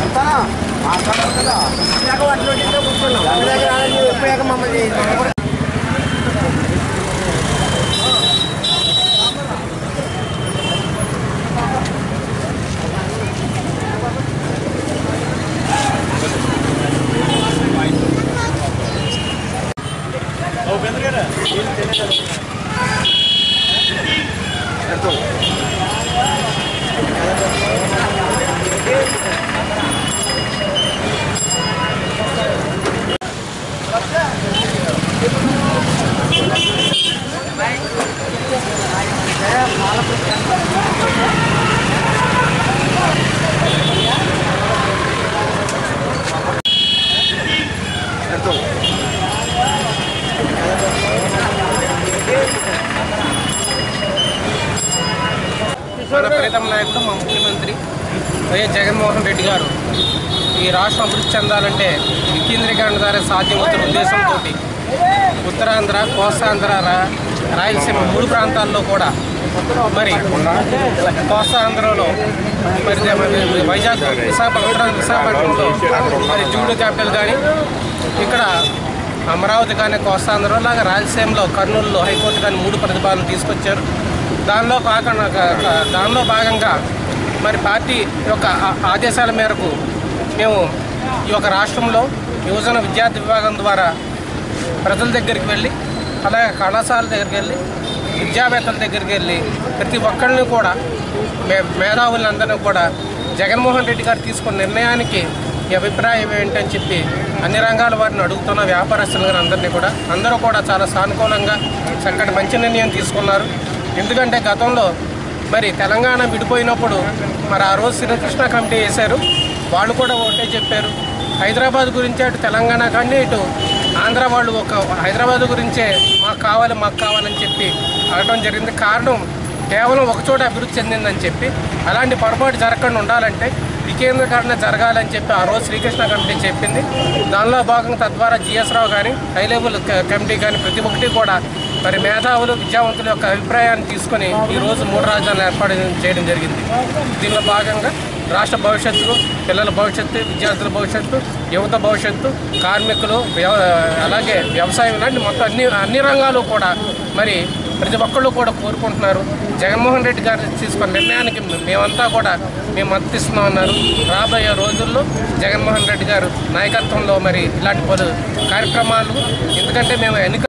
మన ప్రీతమ నాయకుడు మా ముఖ్యమంత్రి వైఎస్ జగన్మోహన్ రెడ్డి గారు ఈ రాష్ట్రం అభివృద్ధి చెందాలంటే వికేంద్రీకరణ ద్వారా సాధ్యమవుతున్న ఉద్దేశంతో ఉత్తరాంధ్ర, కోస్తాంధ్ర, రాయలసీమ 3 ప్రాంతాల్లో కూడా మరి కోస్తాంధ్రలో మరి వైజాగ్, విశాఖపట్నంలో మరి జూడు క్యాపిటల్ కానీ, ఇక్కడ అమరావతి కానీ కోస్తాంధ్రలో లాగా రాయలసీమలో కర్నూలులో హైకోర్టు కానీ 3 ప్రతిపాదనలు తీసుకొచ్చారు. దానిలో భాగంగా మరి పార్టీ యొక్క ఆదేశాల మేరకు మేము ఈ యొక్క రాష్ట్రంలో యువజన విద్యార్థి విభాగం ద్వారా ప్రజల దగ్గరికి వెళ్ళి, అలాగే కళాశాల దగ్గరికి వెళ్ళి, విద్యావేత్తల దగ్గరికి వెళ్ళి ప్రతి ఒక్కరిని కూడా మేధావులందరినీ కూడా జగన్మోహన్ రెడ్డి గారు తీసుకున్న నిర్ణయానికి ఈ అభిప్రాయం ఏంటని చెప్పి అన్ని రంగాల వారిని అడుగుతున్న వ్యాపారస్తులు అందరినీ కూడా అందరూ కూడా చాలా సానుకూలంగా చక్కటి మంచి నిర్ణయం తీసుకున్నారు. ఎందుకంటే గతంలో మరి తెలంగాణ విడిపోయినప్పుడు మరి ఆ రోజు శ్రీకృష్ణ కమిటీ వేశారు. వాళ్ళు కూడా ఒకటే చెప్పారు, హైదరాబాద్ గురించి అటు తెలంగాణ కానీ ఇటు ఆంధ్ర వాళ్ళు ఒక హైదరాబాద్ గురించే మాకు కావాలని చెప్పి అడగడం జరిగింది. కారణం కేవలం ఒకచోట అభివృద్ధి చెందిందని చెప్పి అలాంటి పొరపాటు జరగకుండా ఉండాలంటే వికేంద్రీకరణ జరగాలని చెప్పి ఆ రోజు శ్రీకృష్ణ కమిటీ చెప్పింది. దానిలో భాగంగా తద్వారా జిఎస్ రావు కానీ, హై లెవెల్ కమిటీ కానీ ప్రతి ఒక్కటి కూడా మరి మేధావులు, విద్యావంతుల యొక్క అభిప్రాయాన్ని తీసుకొని ఈరోజు 3 రాజధానులు ఏర్పాటు చేయడం జరిగింది. దీనిలో భాగంగా రాష్ట్ర భవిష్యత్తు, పిల్లల భవిష్యత్తు, విద్యార్థుల భవిష్యత్తు, యువత భవిష్యత్తు, కార్మికులు, అలాగే వ్యవసాయం లాంటి మొత్తం అన్ని రంగాలు కూడా మరి ప్రతి ఒక్కళ్ళు కూడా కోరుకుంటున్నారు. జగన్మోహన్ రెడ్డి గారు తీసుకున్న నిర్ణయానికి మేమంతా కూడా మేము మద్దతు ఇస్తున్నామన్నారు. రాబోయే రోజుల్లో జగన్మోహన్ రెడ్డి గారు నాయకత్వంలో మరి ఇలాంటి పలు కార్యక్రమాలు, ఎందుకంటే మేము